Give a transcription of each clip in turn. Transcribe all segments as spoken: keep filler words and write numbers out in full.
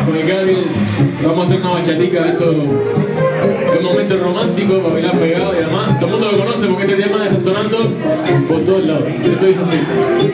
con el Gabriel. Vamos a hacer una bachatica, esto es un momento romántico para bailar pegado y además todo el mundo lo conoce porque este tema está sonando por todos lados. Esto dice así.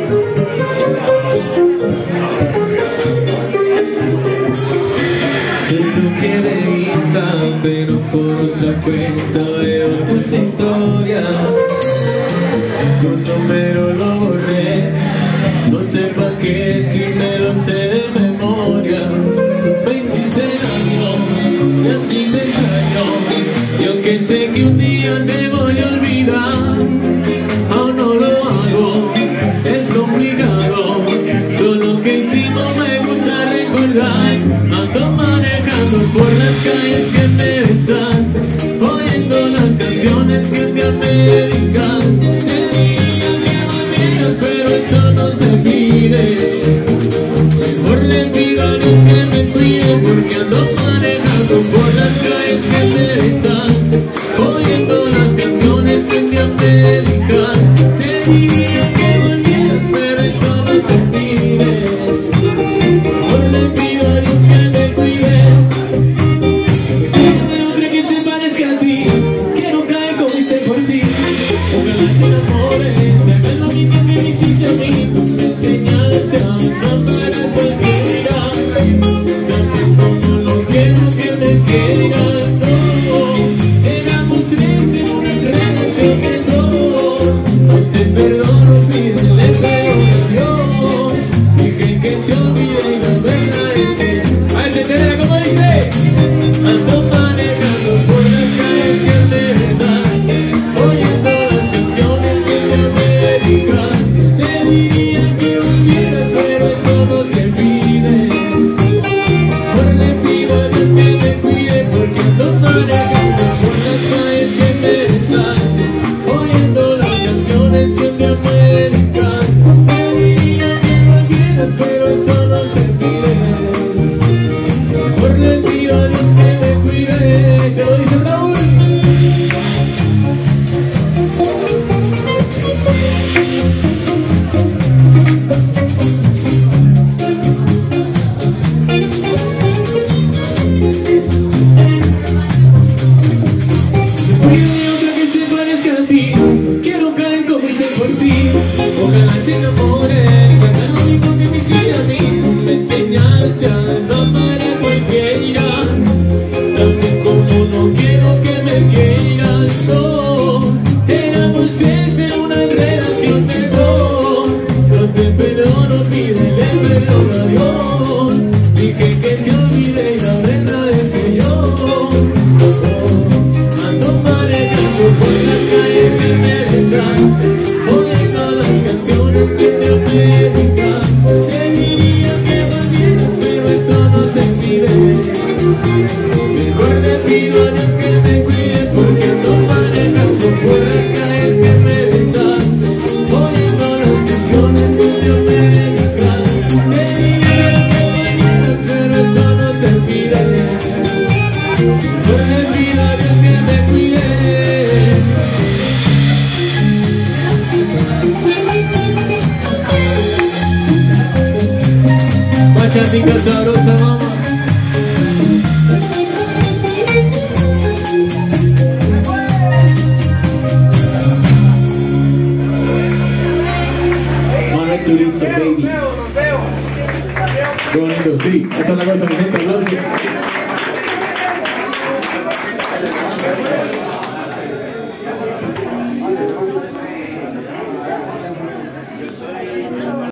Tengo que revisar, pero por otra cuenta veo tus historias. Tu número lo borré, no sé pa' qué si me lo sé de memoria. Me hiciste daño y así te extraño, y aunque sé que un día te voy a olvidar, aún no lo hago, es complicado. Todo lo que hicimos me gusta recordar. Ando manejando por las calles que me besan, oyendo las canciones que te han dedicado. Pero eso no se pide. Mejor le pido a Dios que me cuide, porque ando manejando por las calles que me besan, oyendo las canciones que me han dedicado. Te diría que volvieras, pero eso no se pide. Mejor le pido a Dios que me cuide. Dime otra que se parezca a ti, que no cae como hice por ti. Ojalá te enamores, se ve lo mismo que me hiciste a mí. Tú me enseñaste a amar a cualquiera, también como no quiero que me quieras. No, éramos tres en una relación de dos. No te perdono, pídele perdón a Dios. Dije que te olvidé y la verdad es que a ese te como dice. Ando manejando por las calles que me besan, oyendo las canciones que me dedicas. Te diría que volvieras, pero eso no se pide. Por le pido a Dios que me cuide, porque ando manejando por las calles que me besan, oyendo las canciones que me dedicas. Te diría que volvieras, pero eso no se pide. Por le pido a Dios que me cuide. Te lo dice Raúl. Cuídame otra que se parezca a ti, quiero caer como hice por ti. Ojalá te enamores, que hagas lo mismo que me hiciste a mí. Tú me enseñaste a no amar a cualquiera, también como no quiero que me quieras. No, éramos tres en una relación de dos. No te perdono, pídele perdón a Dios. Dije que te olvidé y la verdad es que yo ando manejando por las calles que me besan, oyendo las canciones que te han dedicado. Te diría que volvieras, pero eso no se pide. Mejor le pido a Dios que me cuide, porque ando manejando por las calles que me besan, oyendo las canciones que te han dedicado. Te diría que volvieras, pero eso no se pide. Mejor le pido a Dios que me cuide. Bachatica sabrosa, vamos. Mano Turizo, baby. Qué bonito, sí. Esa es la cosa, mi gente. Aplausos.